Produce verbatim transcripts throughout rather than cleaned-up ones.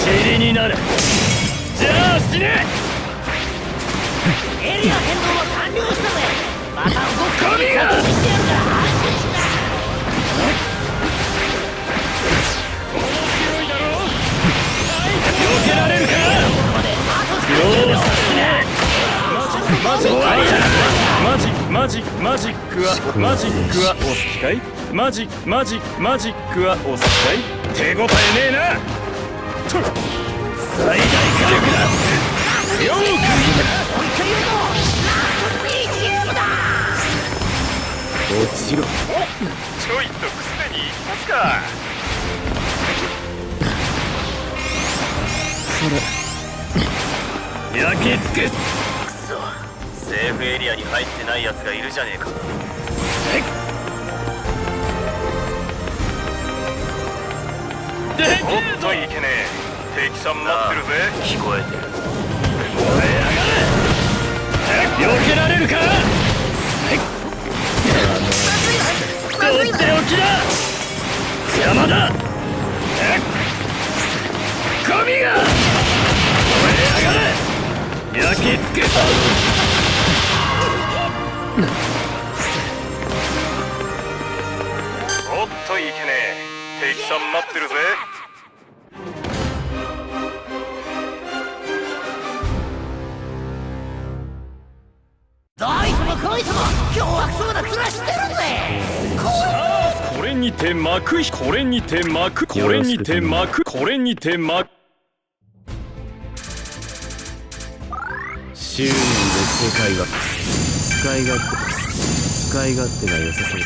塵になる。じゃあ死ね。 エリア変動は完了したぜ。また動く神がしてやるから安心しな。 面白いだろ。避けられるか。よーしマジマジマジマジックはマジックはお好きかい。マジマジマジックはお好きかい。手応えねえな。最大火力だ。よーく見た。落ちろ。おちょいとくすでに行きますか。それ焼き尽くす。くそ、セーフエリアに入ってないやつがいるじゃねえか。できるぞ。いけねえ。敵さん待ってるぜ。聞こえてる。燃え上がれ。避けられるか。とっておきだ。邪魔だ。神が燃え上がれ。焼き尽くす。おっといけねえ。敵さん待ってるぜ。 どいつもこいつも凶悪そうな面してるぜ。 これにて幕、これにて幕、これにて幕、これにて幕。 周囲で世界が使い勝手使い勝手が良さそうだ。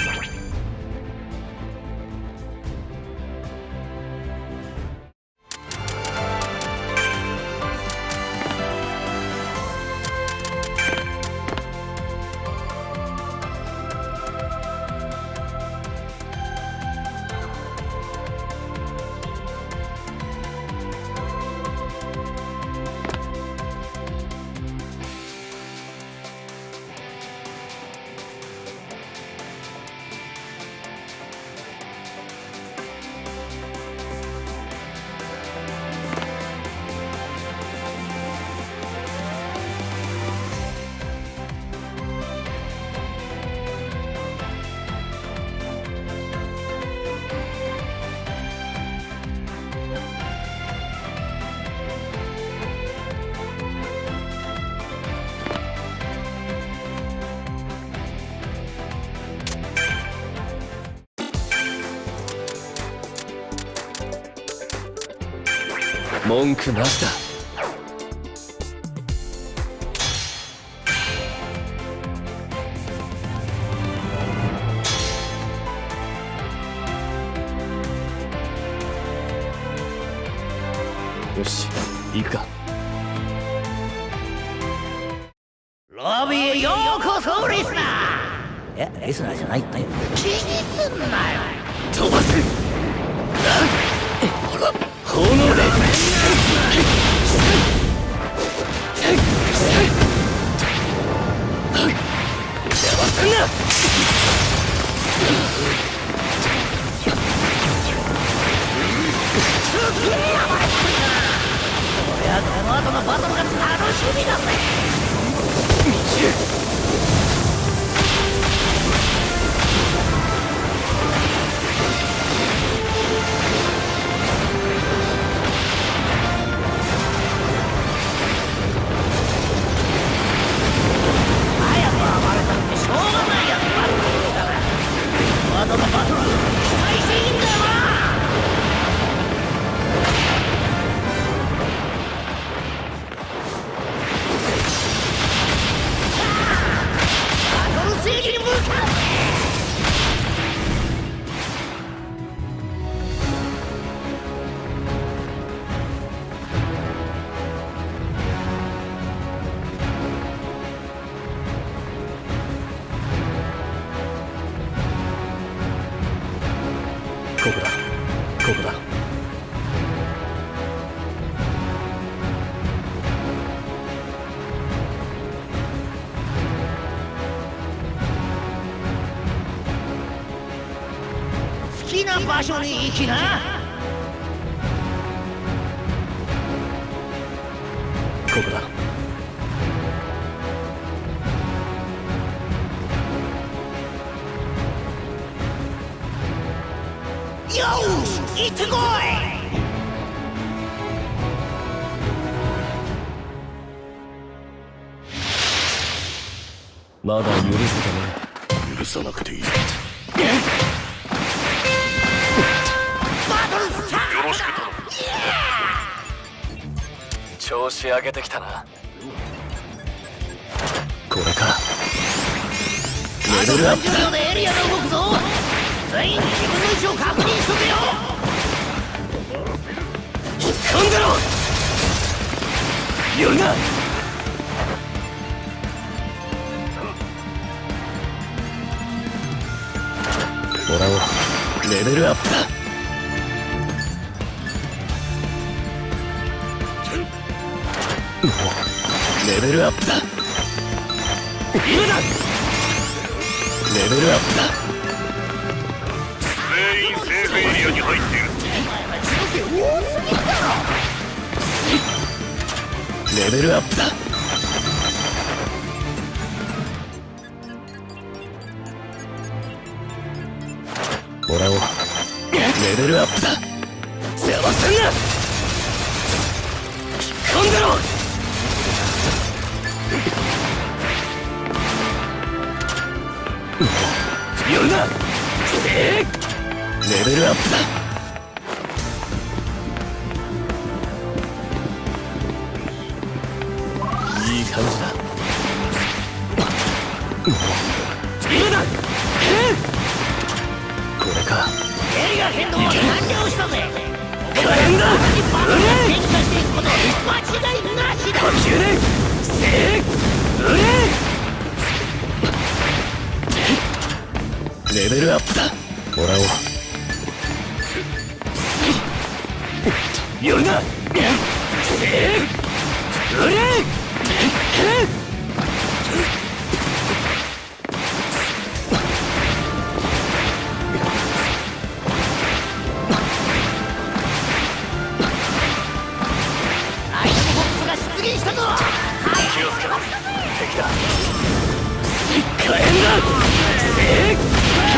文句なしだ。よし、行くか。 ロビーへようこそリスナー。え、リスナーじゃないって。気にすんなよ。 飛ばせ。炎で邪魔すんな。 俺はこの後のバトルが楽しみだぜ。 ここだ、ここだ。 好きな場所に行きな。 ここだ。 よし、行ってこい。 まだ許せてね。 許さなくていい。よろしく頼む。 調子上げてきたな。これか。レベルアップだ。 あとさんじゅうびょうでエリアが動くぞ。全員自分の位置を確認しとけよ。 飛んでろ。寄るな。もらおう。レベルアップだ。レベルアップだ。今だ。レベルアップだ。 全員セーフエリアに入っている。 レベルアップだ。もらおう。レベルアップだ。邪魔すんな。飛んでろ。寄るな。えー、レベルアップだ。いい感じだ。今だ。えー、これか。 エリア変動は完了したぜ。 火炎だ。 うれ変化していくこと間違いなしだ。 呼吸でせーうれレベルアップだ。もらおう。寄るな。せーうれアイテムボックスが出現したぞ。 気をつけろ。敵だ。火炎だ。せー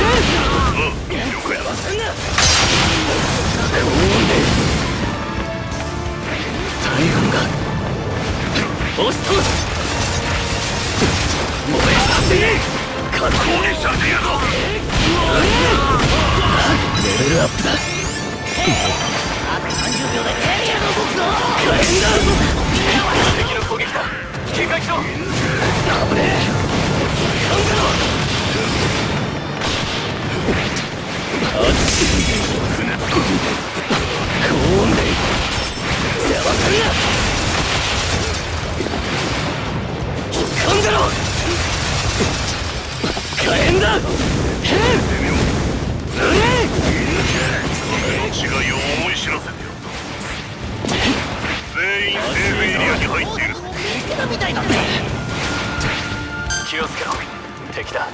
大軍が押し通す。燃えさせねえ。攻撃されてやろう。レベルアップだ。 あとさんじゅうびょうでエリアが動くぞ。 火炎だ。敵の攻撃だ。警戒しろ。危ねえ。飛んでろ。あっち高温で邪魔するな。飛んでろ。火炎だ。へえうれ違いを思い知らせてよ。全員セーフエリアに入っている。 見つけたみたいだね。 気をつけろ。敵だ。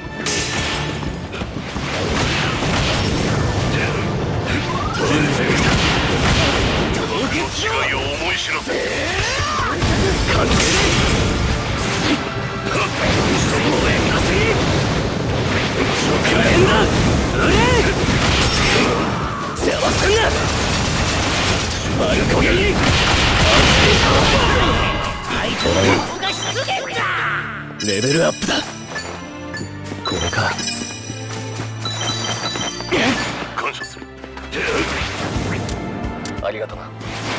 違いを思い知らせて。 関係ねえ。燃えかせ。火炎だ。うれ邪魔すんな。バルコニー。 アイテムボックスが出現だ。 レベルアップだ。これか。 感謝する。 ありがとうな。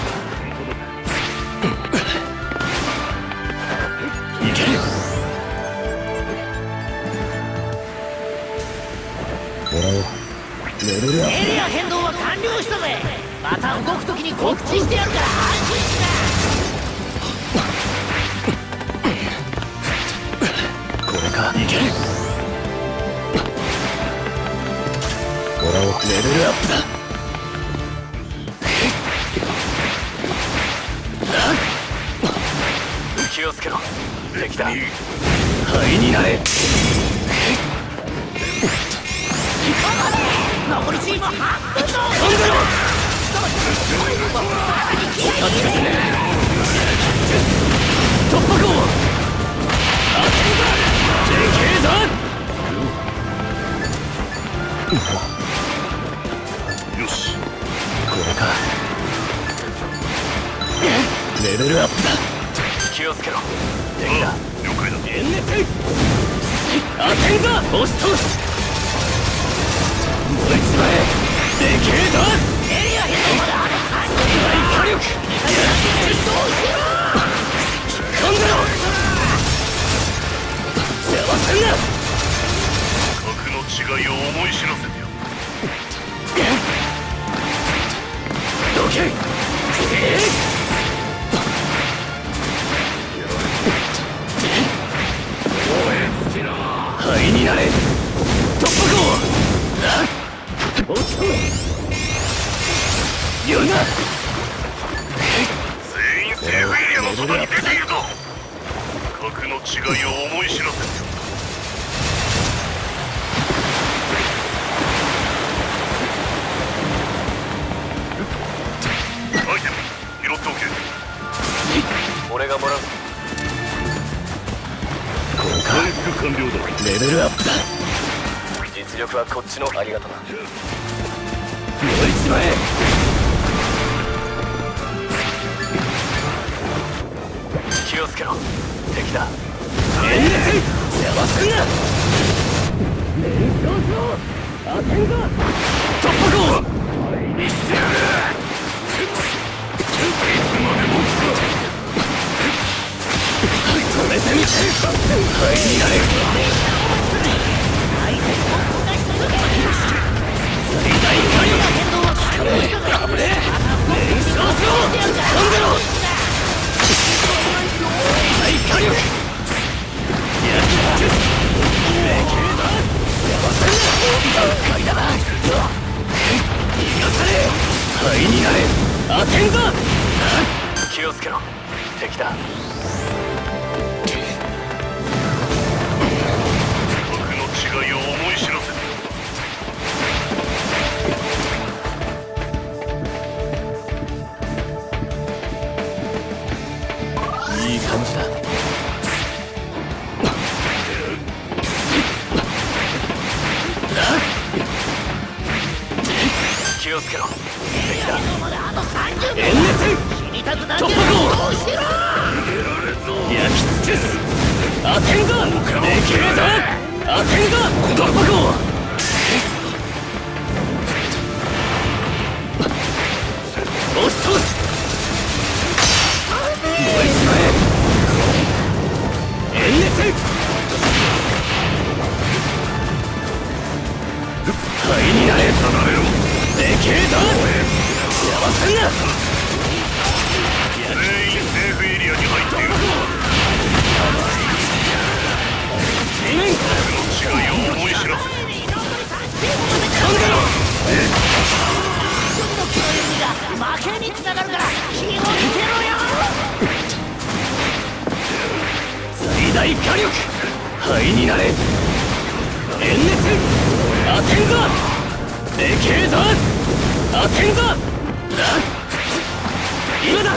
いける。もらおう。レベルアップ。 エリア変動は完了したぜ。また動くときに告知してやるから安心しこれか。いける。もらおう。レベルアップだ。気をつけろ。敵だ。灰になれ。 な。残りチームは半分だ。 飛んでろ。 突破口当てるぞでけえぞよしこれかレベルアップだ気をつけろ敵だ了解だ遠熱当てんぞ押し通すもう一枚でけえぞエリアヘッドまであとさんじゅう大火力飛んでろ邪魔すんな格の違いを思い知らせてよどけえい灰になれ突破口おっと言うな全員セーフエリアのそばに出ているぞ格の違いを思い知らせてよアイテム拾っておけ俺がもらう回復完了だレベルアップだ実力はこっちのありがただ。 もう一枚気をつけろ敵だ遠熱邪魔すんな連勝しろ当てんぞ突破口にしてやる止めてみて灰になれ最大火力危ねえ連勝しろ飛んでろ最大火力焼きつけでけえだ邪魔すんな厄介だな逃がされ灰になれ当てんぞ気をつけろ敵だ格の違いを思い知らせていい感じだ気をつけろ敵だまであとさんじゅうびょう遠熱死にたくな突破口焼き尽くす当てんぞでけえぞ当てんぞ突破口押し通すもう一枚遠熱灰になれでけえぞ邪魔すんな全員セーフエリアに入っているぞ地面格の違いを思い知らせて飛んでろ負けにつながるから気をつけろよ最大火力灰になれ遠熱当てんぞでけえぞ当てんぞ今だ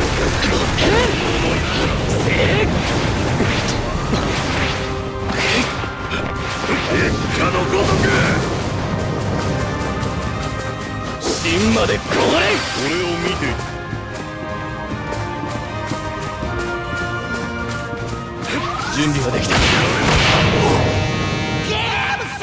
せー一家のごとく芯まで凍れ俺を見ていた準備はできたゲームセッ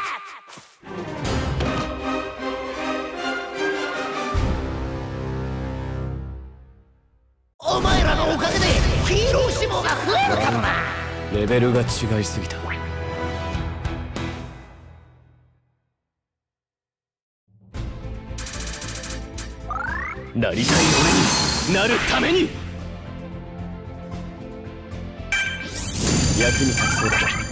トお前らのおかげでヒーロー志望が増えるかもなレベルが違いすぎたなりたい俺になるために役に立ちそうだ